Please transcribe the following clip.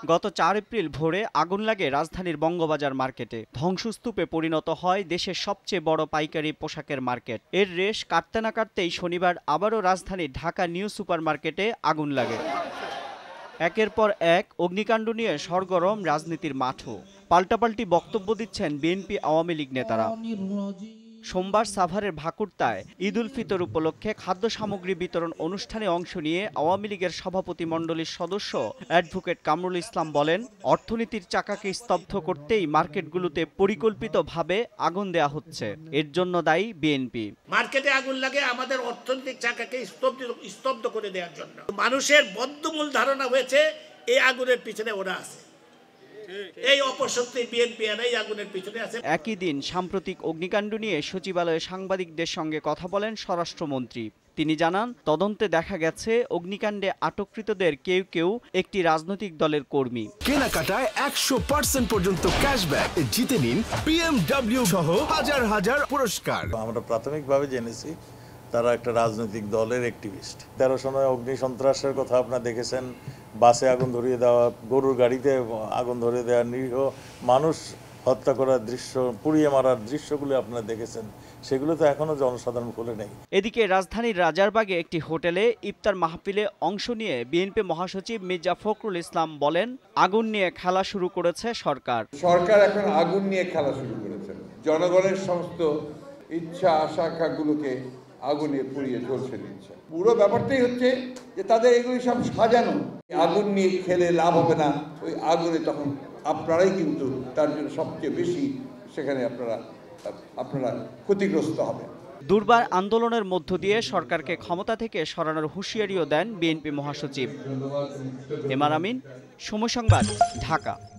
গত 4 এপ্রিল ভোরে আগুন লাগে রাজধানীর বঙ্গবাজার মার্কেটে। ধ্বংসস্তূপে পরিণত হয় দেশের সবচেয়ে বড় পাইকারি পোশাকের মার্কেট। এর রেশ কাটতে না কাটতেই শনিবার আবারও রাজধানীর ঢাকা নিউ সুপার মার্কেটে আগুন লাগে। একের পর এক অগ্নিকাণ্ড নিয়ে সরগরম রাজনীতির মাঠও। পাল্টাপাল্টি বক্তব্য দিচ্ছেন বিএনপি আওয়ামী লীগ নেতারা। সোমবার সাভারের ভাকুরতায় ঈদ উল ফিতর উপলক্ষে খাদ্য সামগ্রী বিতরণ অনুষ্ঠানে অংশ নিয়ে আওয়ামী লীগের সভাপতিমণ্ডলীর সদস্য অ্যাডভোকেট কামরুল ইসলাম বলেন, অর্থনীতির চাকাকে স্তব্ধ করতেই মার্কেটগুলোতে পরিকল্পিতভাবে আগুন দেয়া হচ্ছে। এর জন্য দায়ী বিএনপি। মার্কেটে আগুন লাগে আমাদের অর্থনৈতিক চাকাকে স্তব্ধ করে দেওয়ার জন্য। মানুষের বদ্ধমূল ধারণা হয়েছে এই আগুনের পিছনে ওরা আছে। এই অপশক্তি বিএনপি এই আগুনের পিছনে আছে। একই দিন সাম্প্রতিক অগ্নিকাণ্ড নিয়ে সচিবালয়ে সাংবাদিকদের সঙ্গে কথা বলেন স্বরাষ্ট্রমন্ত্রী। তিনি জানান, তদন্তে দেখা গেছে অগ্নিকাণ্ডে আটককৃতদের কেউ কেউ একটি রাজনৈতিক দলের কর্মী। কেনাকাটায় 100% পর্যন্ত ক্যাশব্যাক জিতে নিন BMW সহ হাজার হাজার পুরস্কার। আমরা প্রাথমিকভাবে জেনেছি তারা একটা রাজনৈতিক দলের অ্যাক্টিভিস্ট। 13 সময় অগ্নি সন্ত্রাসের কথা আপনারা দেখেছেন, বাসে আগুন ধরিয়ে দেওয়া, গরুর গাড়িতে আগুন ধরিয়ে দেওয়া, নিরীহ মানুষ হত্যা করার দৃশ্য, পুড়িয়ে মারার দৃশ্যগুলো আপনারা দেখেছেন, সেগুলো তো এখনো জনসাধারণ ভুলে নেই। এদিকে রাজধানীর রাজারবাগে একটি হোটেলে ইফতার মাহফিলে অংশ নিয়ে বিএনপি মহাসচিব মির্জা ফখরুল ইসলাম বলেন, আগুন নিয়ে খেলা শুরু করেছে সরকার। সরকার এখন আগুন নিয়ে খেলা শুরু করেছে। জনগণের সমস্ত ইচ্ছা আকাঙ্ক্ষাগুলোকে আগুনে পুড়িয়ে ঝলসে দিচ্ছে। পুরো ব্যাপারটাই হচ্ছে যে তাদের এগুলি সব সাজানো। আগুন নিয়ে খেলে লাভ হবে না, ওই আগুনে তখন আপনারাই কিন্তু তার জন্য সবচেয়ে বেশি সেখানে আপনারা ক্ষতিগ্রস্ত হবে। দুর্বার আন্দোলনের মধ্য দিয়ে সরকারকে ক্ষমতা থেকে সরানোর হুঁশিয়ারিও দেন বিএনপি মহাসচিব। এমআর আমিন, সময় সংবাদ, ঢাকা।